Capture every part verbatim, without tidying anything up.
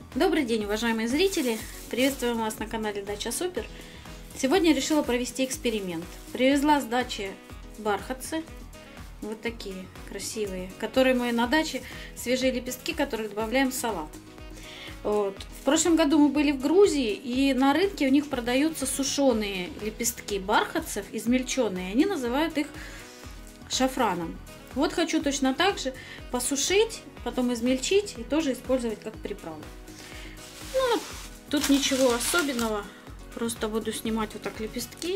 Добрый день, уважаемые зрители! Приветствуем вас на канале Дача Супер. Сегодня я решила провести эксперимент. Привезла с дачи бархатцы, вот такие красивые, которые мы на даче, свежие лепестки, которые добавляем в салат. Вот. В прошлом году мы были в Грузии, и на рынке у них продаются сушеные лепестки бархатцев, измельченные. Они называют их шафраном. Вот хочу точно так же посушить, потом измельчить и тоже использовать как приправу. Ну, тут ничего особенного, просто буду снимать вот так лепестки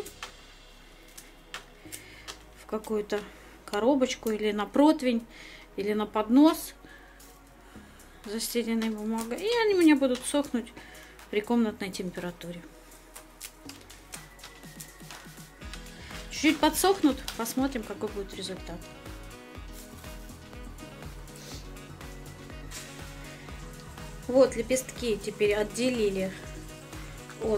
в какую-то коробочку или на противень, или на поднос, застеленной бумагой, и они у меня будут сохнуть при комнатной температуре. Чуть-чуть подсохнут, посмотрим, какой будет результат. Вот лепестки теперь отделили от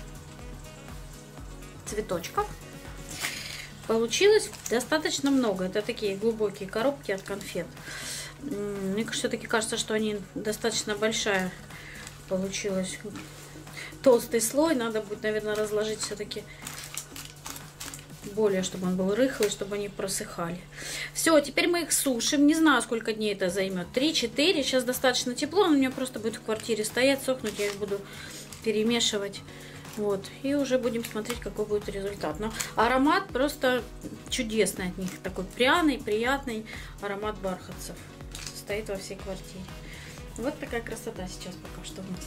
цветочков. Получилось достаточно много. Это такие глубокие коробки от конфет. Мне все-таки кажется, что они достаточно большая получилась. Толстый слой. Надо будет, наверное, разложить все-таки более, чтобы он был рыхлый, чтобы они просыхали. Все, теперь мы их сушим. Не знаю, сколько дней это займет. три-четыре. Сейчас достаточно тепло. Он у меня просто будет в квартире стоять, сохнуть. Я их буду перемешивать. Вот. И уже будем смотреть, какой будет результат. Но аромат просто чудесный от них. Такой пряный, приятный аромат бархатцев. Стоит во всей квартире. Вот такая красота сейчас пока что у нас.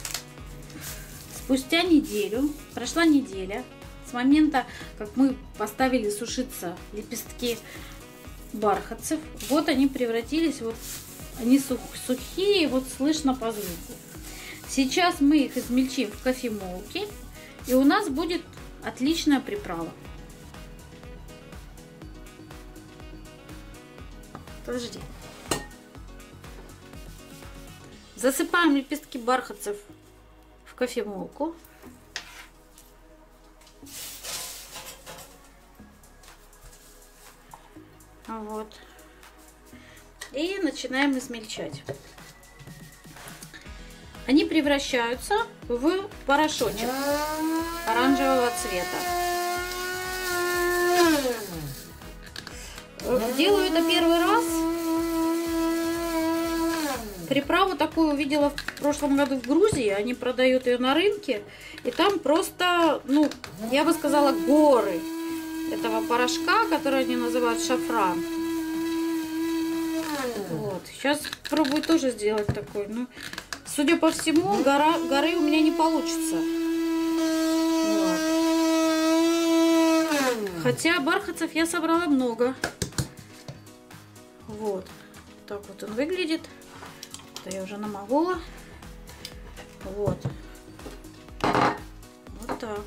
Спустя неделю, прошла неделя с момента, как мы поставили сушиться лепестки бархатцев, вот они превратились, вот они сух, сухие, вот слышно по звуку. Сейчас мы их измельчим в кофемолке, и у нас будет отличная приправа. Подожди. Засыпаем лепестки бархатцев в кофемолку. Вот. И начинаем измельчать. Они превращаются в порошочек оранжевого цвета. Делаю это первый раз. Приправу такую увидела в прошлом году в Грузии. Они продают ее на рынке. И там просто, ну, я бы сказала, горы этого порошка, который они называют шафран. Вот. Сейчас пробую тоже сделать такой. Ну, судя по всему, гора, горы у меня не получится. Вот. Хотя бархатцев я собрала много. Вот. Так вот он выглядит. Это я уже намолола. Вот. Вот так.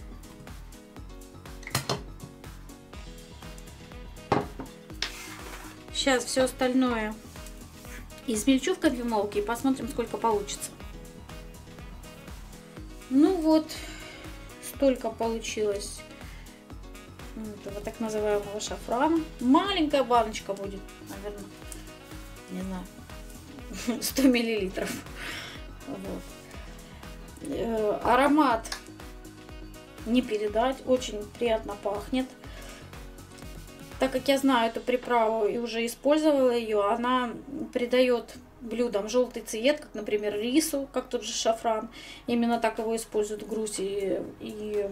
Сейчас все остальное измельчу в кофемолке и посмотрим, сколько получится. Ну вот, столько получилось этого так называемого шафрана. Маленькая баночка будет, наверное, не знаю, сто миллилитров. Вот. Аромат не передать, очень приятно пахнет. Так как я знаю эту приправу и уже использовала ее, она придает блюдам желтый цвет, как, например, рису, как тот же шафран. Именно так его используют в Грузии. И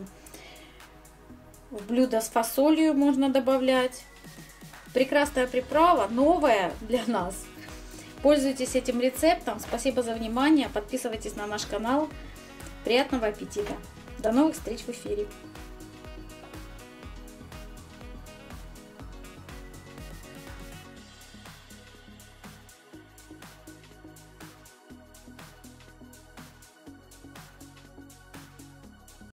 в блюдо с фасолью можно добавлять. Прекрасная приправа, новая для нас. Пользуйтесь этим рецептом. Спасибо за внимание. Подписывайтесь на наш канал. Приятного аппетита. До новых встреч в эфире.